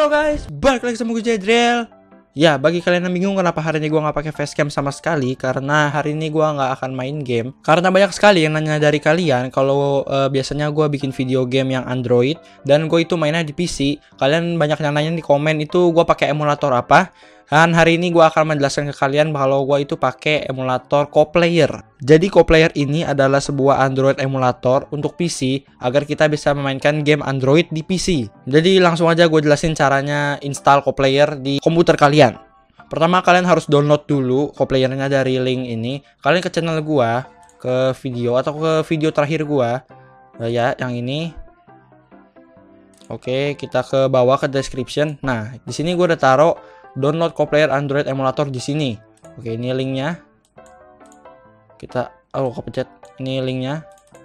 Halo guys, balik lagi sama gue Jadriel. Ya, bagi kalian yang bingung kenapa hari ini gue nggak pakai facecam sama sekali, karena hari ini gue nggak akan main game. Karena banyak sekali yang nanya dari kalian kalau biasanya gue bikin video game yang Android dan gue itu mainnya di PC. Kalian banyak yang nanya di komen itu gue pakai emulator apa. Dan hari ini gue akan menjelaskan ke kalian kalau gue itu pakai emulator CoPlayer. Jadi CoPlayer ini adalah sebuah Android emulator untuk PC agar kita bisa memainkan game Android di PC. Jadi langsung aja gue jelasin caranya install CoPlayer di komputer kalian. Pertama kalian harus download dulu CoPlayernya dari link ini. Kalian ke channel gue, ke video atau ke video terakhir gue, ya yang ini. Oke, kita ke bawah ke description. Nah, di sini gue udah taruh download CoPlayer Android emulator di sini. Oke, ini linknya. Kita kepecet. Ini linknya.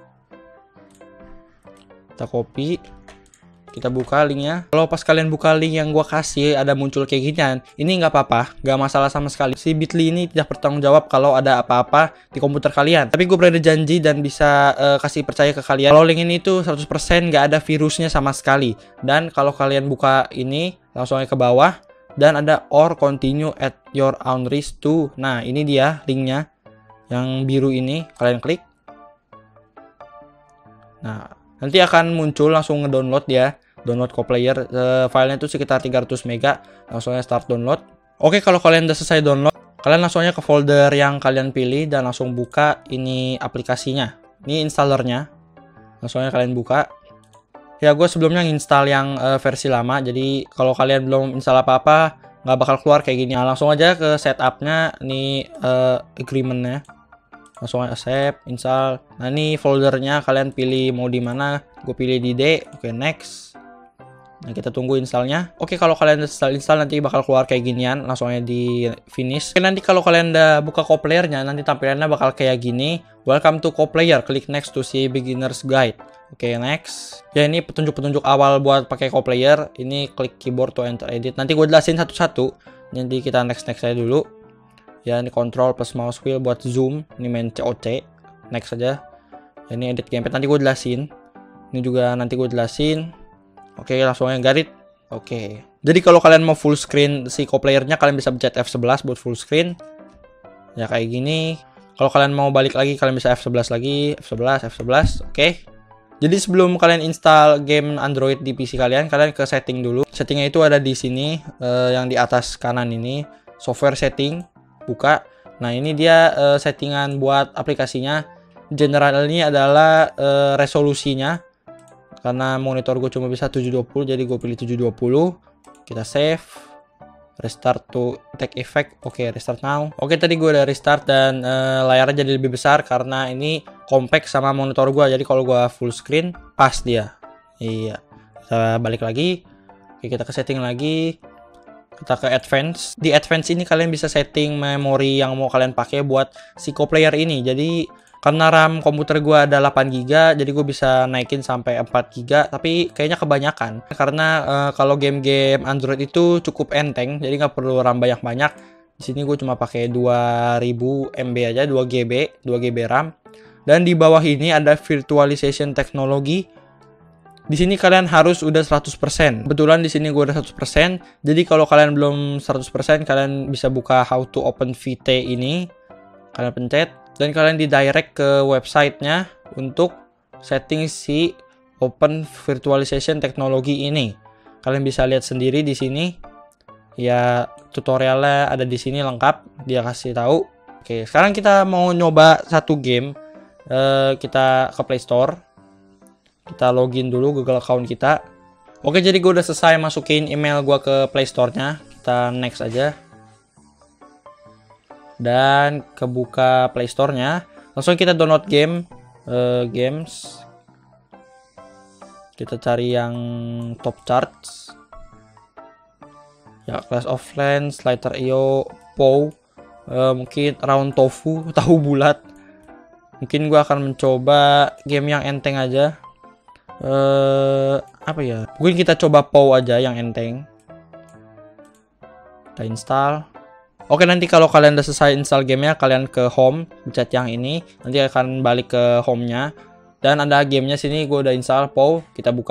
Kita copy. Kita buka linknya. Kalau pas kalian buka link yang gua kasih ada muncul kayak ginian, ini nggak apa-apa, nggak masalah sama sekali. Si Bitly ini tidak bertanggung jawab kalau ada apa-apa di komputer kalian. Tapi gue berani janji dan bisa kasih percaya ke kalian kalau link ini tuh 100% nggak ada virusnya sama sekali. Dan kalau kalian buka ini langsung ke bawah. Dan ada or continue at your own risk too. Nah, ini dia linknya. Yang biru ini, kalian klik. Nah, nanti akan muncul langsung ngedownload ya. Download CoPlayer. Filenya itu sekitar 300 mega. Langsung aja start download. Oke, kalau kalian udah selesai download, kalian langsung aja ke folder yang kalian pilih dan langsung buka ini aplikasinya. Ini installernya. Langsung aja kalian buka. Ya, gue sebelumnya install yang versi lama, jadi kalau kalian belum install apa-apa nggak bakal keluar kayak gini. Nah, langsung aja ke setupnya, nih agreementnya, langsung aja accept, install. Nah, ini foldernya kalian pilih mau di mana. Gue pilih di D. Oke, next. Nah, kita tunggu installnya. Oke, kalau kalian install nanti bakal keluar kayak ginian. Langsung aja di finish. Oke, nanti kalau kalian udah buka CoPlayernya, nanti tampilannya bakal kayak gini. Welcome to CoPlayer. Klik next to see beginner's guide. Oke, next. Ya, ini petunjuk-petunjuk awal buat pakai CoPlayer. Ini klik keyboard to enter edit. Nanti gue jelasin satu-satu. Nanti kita next aja dulu. Ya, ini control plus mouse wheel buat zoom. Ini main COC. Next aja. Ya, ini edit gamepad. Nanti gue jelasin. Ini juga nanti gue jelasin. Oke, langsung aja garit. Oke. Jadi kalau kalian mau full screen si CoPlayernya, kalian bisa pencet F11 buat full screen. Ya, kayak gini. Kalau kalian mau balik lagi, kalian bisa F11 lagi. F11. Oke. Jadi sebelum kalian install game Android di PC kalian ke setting dulu. Settingnya itu ada di sini, yang di atas kanan ini, software setting, buka. Nah, ini dia settingan buat aplikasinya. General ini adalah resolusinya. Karena monitor gue cuma bisa 720, jadi gue pilih 720. Kita save. Restart to take effect. Oke, restart now. Oke, tadi gue udah restart dan layarnya jadi lebih besar karena ini compact sama monitor gue. Jadi kalau gue full screen pas dia. Iya. Kita balik lagi. Oke, kita ke setting lagi. Kita ke advance. Di advance ini kalian bisa setting memori yang mau kalian pakai buat si CoPlayer ini. Jadi karena RAM komputer gue ada 8 GB, jadi gue bisa naikin sampai 4 GB, tapi kayaknya kebanyakan. Karena kalau game-game Android itu cukup enteng, jadi nggak perlu RAM banyak-banyak. Di sini gue cuma pakai 2000 MB aja, 2 GB RAM. Dan di bawah ini ada virtualization teknologi. Di sini kalian harus udah 100%. Kebetulan di sini gue udah 100%. Jadi kalau kalian belum 100%, kalian bisa buka how to open VT ini. Kalian pencet. Dan kalian didirect ke websitenya untuk setting si Open Virtualization Teknologi ini. Kalian bisa lihat sendiri di sini. Ya, tutorialnya ada di sini lengkap. Dia kasih tahu. Oke, sekarang kita mau nyoba satu game. Kita ke Play Store. Kita login dulu Google account kita. Oke, jadi gue udah selesai masukin email gue ke Play Store-nya. Kita next aja. Dan kebuka Play Store-nya, langsung kita download game, games. Kita cari yang top charts. Ya, Clash of Clans, Slither.io, POW, mungkin Round Tofu, tahu bulat. Mungkin gua akan mencoba game yang enteng aja. Apa ya? Mungkin kita coba POW aja yang enteng. Kita install. Oke, nanti kalau kalian udah selesai install gamenya, kalian ke home, pencet yang ini, nanti akan balik ke home-nya. Dan ada gamenya sini, gue udah install POW, kita buka.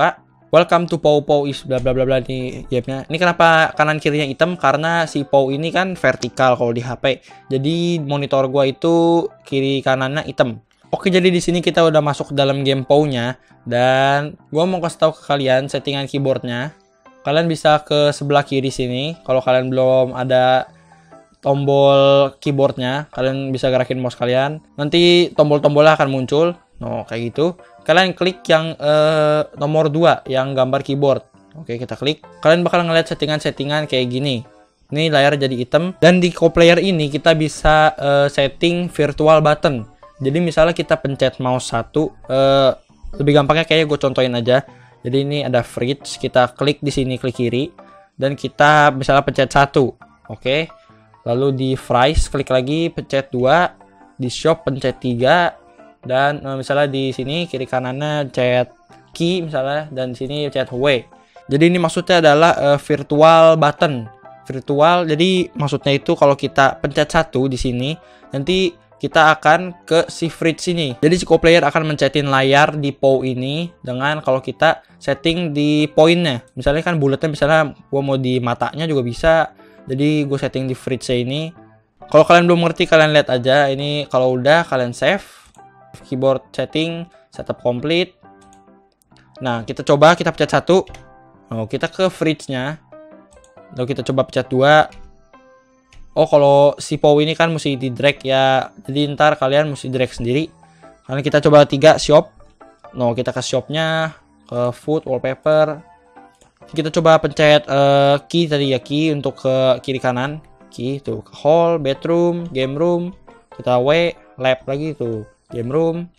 Welcome to Pou is bla bla bla bla nih gamenya. Ini kenapa kanan kirinya hitam? Karena si Pou ini kan vertikal kalau di HP. Jadi monitor gua itu kiri kanannya hitam. Oke, jadi di sini kita udah masuk ke dalam game Pou-nya dan gua mau kasih tahu ke kalian settingan keyboardnya. Kalian bisa ke sebelah kiri sini. Kalau kalian belum ada tombol keyboardnya, kalian bisa gerakin mouse kalian. Nanti tombol-tombolnya akan muncul. No, kayak gitu. Kalian klik yang nomor 2 yang gambar keyboard. Oke, kita klik. Kalian bakal ngeliat settingan-settingan kayak gini. Ini layar jadi hitam. Dan di CoPlayer ini kita bisa setting virtual button. Jadi misalnya kita pencet mouse 1, lebih gampangnya kayaknya gue contohin aja. Jadi ini ada fridge, kita klik di sini, klik kiri. Dan kita misalnya pencet 1. Oke. Lalu di fries, klik lagi, pencet 2. Di shop, pencet 3. Dan misalnya di sini kiri kanannya chat key misalnya, dan di sini chat W. Jadi ini maksudnya adalah virtual button. Virtual, jadi maksudnya itu kalau kita pencet 1 di sini, nanti kita akan ke si fridge sini. Jadi si CoPlayer akan mencetin layar di Pou ini dengan kalau kita setting di poinnya. Misalnya kan bulatnya, misalnya gua mau di matanya juga bisa. Jadi gue setting di fridge ini. Kalau kalian belum ngerti, kalian lihat aja. Ini kalau udah kalian save. Keyboard setting, setup complete. Nah, kita coba, kita pencet 1. Oh, kita ke fridge-nya. Lalu kita coba pencet 2. Oh, kalau si Pou ini kan mesti di drag ya. Jadi ntar kalian mesti drag sendiri. Karena kita coba 3 shop. No, kita ke shop-nya, ke food, wallpaper. Kita coba pencet key tadi ya, key untuk ke kiri kanan. Key tuh ke hall, bedroom, game room. Kita W, lab lagi tuh. Game room.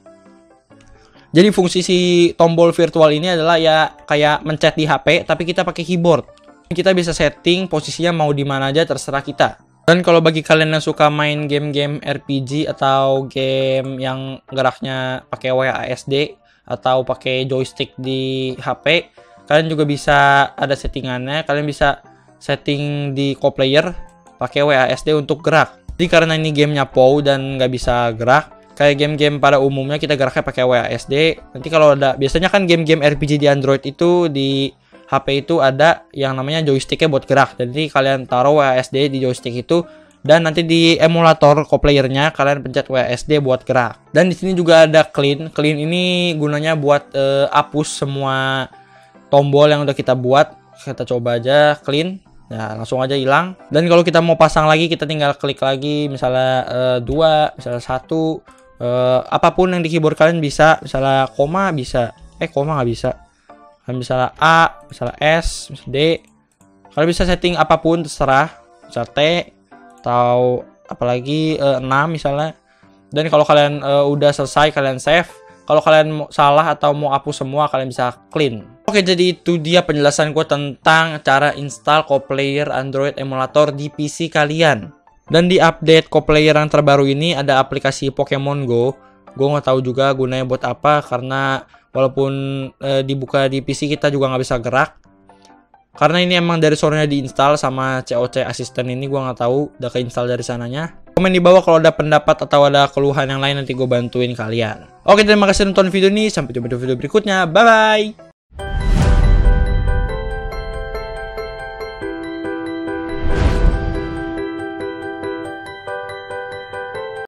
Jadi fungsi si tombol virtual ini adalah ya kayak mencet di HP tapi kita pakai keyboard. Kita bisa setting posisinya mau di mana aja, terserah kita. Dan kalau bagi kalian yang suka main game-game RPG atau game yang geraknya pakai WASD atau pakai joystick di HP, kalian juga bisa ada settingannya. Kalian bisa setting di CoPlayer pakai WASD untuk gerak. Jadi karena ini gamenya Pou dan nggak bisa gerak, kayak game-game pada umumnya kita geraknya pakai WASD. Nanti kalau ada, biasanya kan game-game RPG di Android itu di HP itu ada yang namanya joysticknya buat gerak. Jadi kalian taruh WASD di joystick itu dan nanti di emulator CoPlayer-nya kalian pencet WASD buat gerak. Dan di sini juga ada clean. Clean ini gunanya buat hapus semua tombol yang udah kita buat. Kita coba aja clean. Ya, langsung aja hilang. Dan kalau kita mau pasang lagi, kita tinggal klik lagi, misalnya 2, misalnya 1. Apapun yang di keyboard kalian bisa, misalnya koma bisa, koma nggak bisa, kalian misalnya A, misalnya S, misalnya D, kalian bisa setting apapun terserah, misalnya T atau apalagi 6 misalnya. Dan kalau kalian udah selesai, kalian save. Kalau kalian salah atau mau hapus semua, kalian bisa clean. Oke, jadi itu dia penjelasan gue tentang cara install CoPlayer Android emulator di PC kalian. Dan di update CoPlayer yang terbaru ini ada aplikasi Pokemon Go. Gue nggak tahu juga gunanya buat apa, karena walaupun dibuka di PC kita juga nggak bisa gerak. Karena ini emang dari sorenya diinstal sama COC Assistant ini, gue nggak tahu udah keinstall dari sananya. Komen di bawah kalau ada pendapat atau ada keluhan yang lain, nanti gue bantuin kalian. Oke, terima kasih nonton video ini. Sampai jumpa di video berikutnya. Bye-bye!